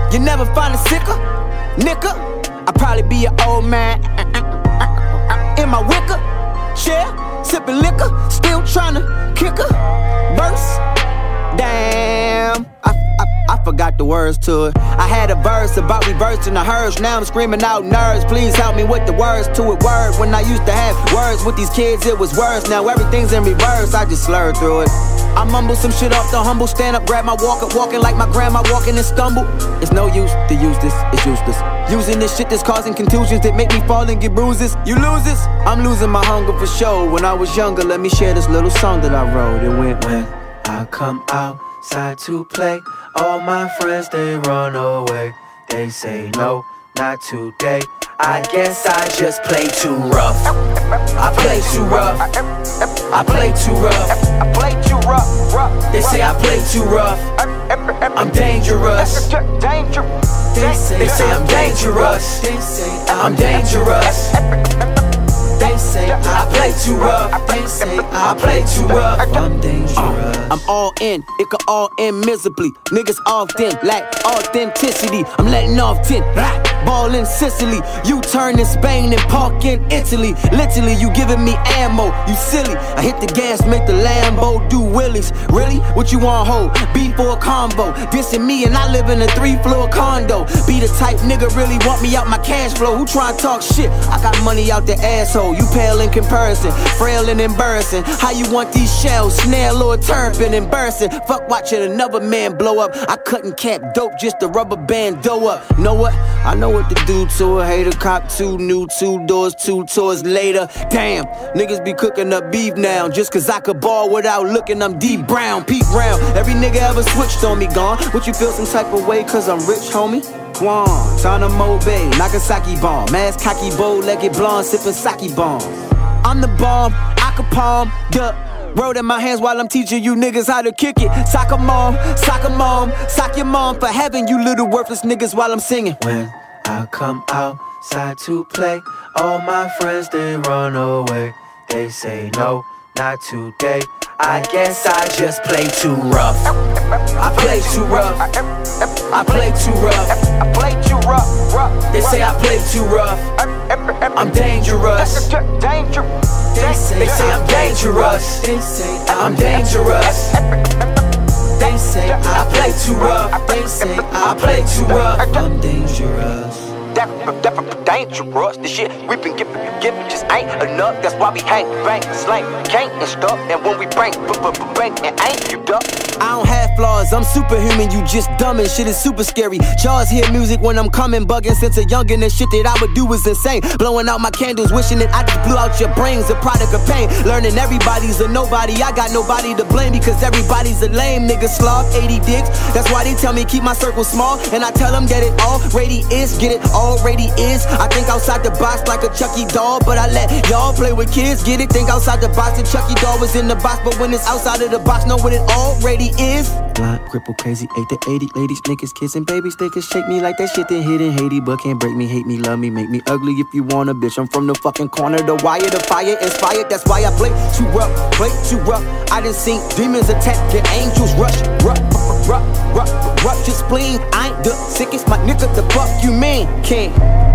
You never find a sicker, nigga. I'd probably be an old man in my wicker chair, sipping liquor, still tryna kick a verse. Damn, I forgot the words to it. I had a verse about reversing the hearse. Now I'm screaming out nerves. Please help me with the words to it. Word, when I used to have words with these kids, it was worse. Now everything's in reverse, I just slurred through it. I mumble some shit off the humble. Stand up, grab my walker, walking like my grandma walking and stumble. It's no use to use this, it's useless. Using this shit that's causing contusions that make me fall and get bruises. You lose this, I'm losing my hunger for show. When I was younger, let me share this little song that I wrote. It went, when I come outside to play, all my friends, they run away. They say no, not today. I guess I just play too rough. I play too rough. I play too rough. I play too rough. They say I play too rough. I'm dangerous. They say I'm dangerous. They say I'm dangerous. They say I play too rough. They say I play too rough. I'm dangerous. I'm all in, it could all end miserably. Niggas often lack authenticity. I'm letting off 10, ball in Sicily. You turn in Spain and park in Italy. Literally, you giving me ammo, you silly. I hit the gas, make the Lambo do willies. Really? What you want, hold? Beef for a combo. Dissing me and I live in a 3-floor condo. Be the type nigga really want me out my cash flow. Who try to talk shit? I got money out the asshole. You pale in comparison, frail and embarrassing. How you want these shells? Snail or turpin', embarrassing. Fuck watching another man blow up. I cut and cap dope just to rubber band dough up. Know what? I know what to do to a hater. Cop 2 new 2 doors, 2 tours later. Damn, niggas be cooking up beef now. Just cause I could ball without looking, I'm deep brown, Pete Brown. Every nigga ever switched on me gone. Would you feel some type of way cause I'm rich, homie? Guantanamo Bay, Nagasaki bomb. Ass cocky, bow-legged blonde, sipping sake bombs. I'm the bomb, I can palm the road in my hands while I'm teaching you niggas how to kick it. Sock 'em mom, sock 'em mom, sock your mom for heaven, you little worthless niggas while I'm singing. When I come outside to play, all my friends, they run away. They say no, not today. I guess I just play too rough. I play too rough. I play too rough. I play too rough. They say I play too rough. I'm dangerous. They say I'm dangerous. They say I'm dangerous. They say I play too rough. They say I play too rough. I'm dangerous. Definitely dangerous. The shit we been giving just ain't enough. That's why we hang, bang, slang, can't and stuff. And when we bang, bang, and ain't you duck. I don't have flaws, I'm superhuman, you just dumb and shit is super scary. Jaws hear music when I'm coming, bugging since a youngin'. The shit that I would do is insane. Blowing out my candles, wishing that I just blew out your brains. A product of pain, learning everybody's a nobody. I got nobody to blame because everybody's a lame nigga. Slob 80 dicks, that's why they tell me keep my circle small. And I tell them that it already is, get it already is. I think outside the box like a Chucky doll, but I let y'all play with kids, get it? Think outside the box, the Chucky doll was in the box, but when it's outside of the box, know what it already is. Blind, cripple, crazy, 8 to 80, ladies, niggas, kissing babies, they can shake me like that shit that hit in Haiti, but can't break me, hate me, love me, make me ugly if you want a bitch. I'm from the fucking corner, the wire, the fire, inspired, that's why I play too rough, play too rough. I done seen demons attack, get angels rush, rush your spleen. I ain't the sickest, my nigga, the fuck you mean, king?